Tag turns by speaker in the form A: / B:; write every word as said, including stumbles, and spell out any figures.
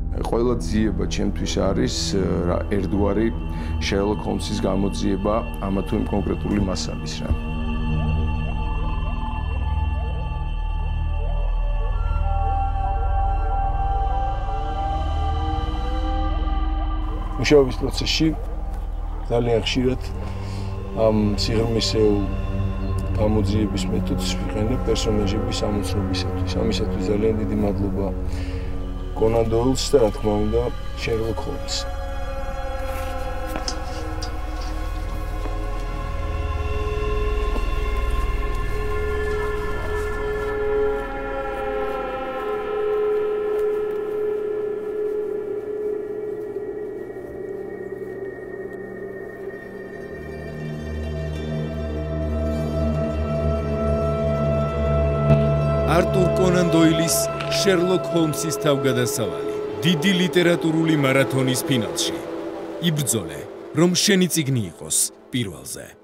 A: Ყველა ძიება ჩემთვის არის ერთგვარი Sherlock Holmes-ის გამოძიება ამა თუ იმ კონკრეტული მასალის რა. მუშაობის პროცესში ძალიან ხშირად ამ სიღრმისეულ გამოძიების მეთოდს ვიყენებ პერსონაჟების ამოცნობისათვის. ამისათვის ძალიან დიდი მადლობა Conan Doyle-ს და რა თქმა უნდა Sherlock Holmes-ს.
B: Arthur Conan Doyle-ის Sherlock Holmes-ის თავგადასავალი დიდი ლიტერატურული მარათონის ფინალში. იბრძოლე, რომ შენი წიგნი იყოს პირველზე.